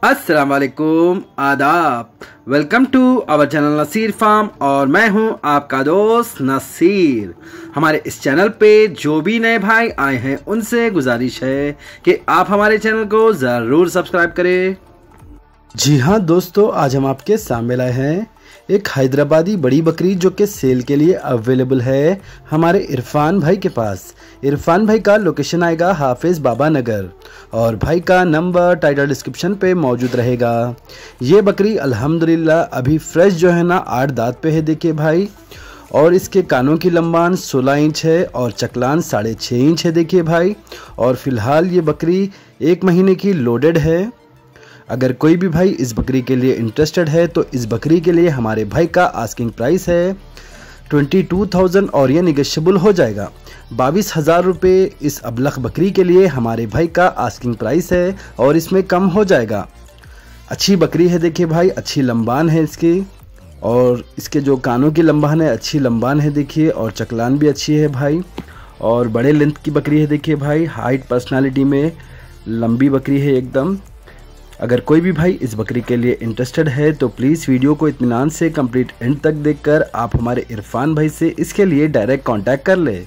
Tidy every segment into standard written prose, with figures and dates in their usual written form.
अस्सलाम वालेकुम, आदाब। Welcome to our channel Naseer farm और मैं हूं आपका दोस्त नसीर। हमारे इस चैनल पे जो भी नए भाई आए हैं उनसे गुजारिश है कि आप हमारे चैनल को ज़रूर सब्सक्राइब करें। जी हाँ दोस्तों, आज हम आपके सामने लाए हैं एक हैदराबादी बड़ी बकरी जो कि सेल के लिए अवेलेबल है हमारे इरफान भाई के पास। इरफान भाई का लोकेशन आएगा हाफिज बाबा नगर और भाई का नंबर टाइटल डिस्क्रिप्शन पे मौजूद रहेगा। ये बकरी अल्हम्दुलिल्लाह अभी फ्रेश जो है ना 8 दांत पे है, देखिए भाई। और इसके कानों की लंबान 16 इंच है और चकलान 6.5 इंच है, देखिए भाई। और फिलहाल ये बकरी 1 महीने की लोडेड है। अगर कोई भी भाई इस बकरी के लिए इंटरेस्टेड है तो इस बकरी के लिए हमारे भाई का आस्किंग प्राइस है 22,000 और ये निगेशियबल हो जाएगा। 22,000 रुपये इस अबलख बकरी के लिए हमारे भाई का आस्किंग प्राइस है और इसमें कम हो जाएगा। अच्छी बकरी है, देखिए भाई, अच्छी लंबान है इसकी और इसके जो कानों की लंबान है अच्छी लंबान है, देखिए। और चकलान भी अच्छी है भाई और बड़े लेंथ की बकरी है, देखिए भाई। हाइट पर्सनालिटी में लंबी बकरी है एकदम। अगर कोई भी भाई इस बकरी के लिए इंटरेस्टेड है तो प्लीज़ वीडियो को इत्मीनान से कंप्लीट एंड तक देखकर आप हमारे इरफान भाई से इसके लिए डायरेक्ट कांटेक्ट कर ले।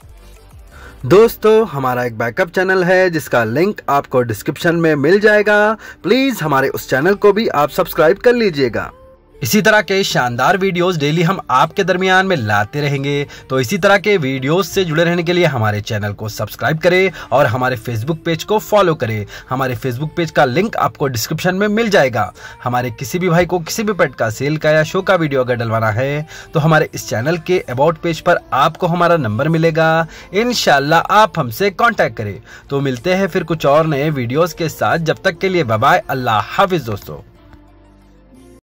दोस्तों, हमारा एक बैकअप चैनल है जिसका लिंक आपको डिस्क्रिप्शन में मिल जाएगा। प्लीज़ हमारे उस चैनल को भी आप सब्सक्राइब कर लीजिएगा। इसी तरह के शानदार वीडियोस डेली हम आपके दरमियान में लाते रहेंगे, तो इसी तरह के वीडियोस से जुड़े रहने के लिए हमारे चैनल को सब्सक्राइब करें और हमारे फेसबुक पेज को फॉलो करें। हमारे फेसबुक पेज का लिंक आपको डिस्क्रिप्शन में मिल जाएगा। हमारे किसी भी भाई को किसी भी पेट का सेल का या शो का वीडियो अगर डलवाना है तो हमारे इस चैनल के अबाउट पेज पर आपको हमारा नंबर मिलेगा। इंशाल्लाह आप हमसे कॉन्टैक्ट करें। तो मिलते हैं फिर कुछ और नए वीडियोज के साथ। जब तक के लिए बाय बाय, अल्लाह हाफिज दोस्तों।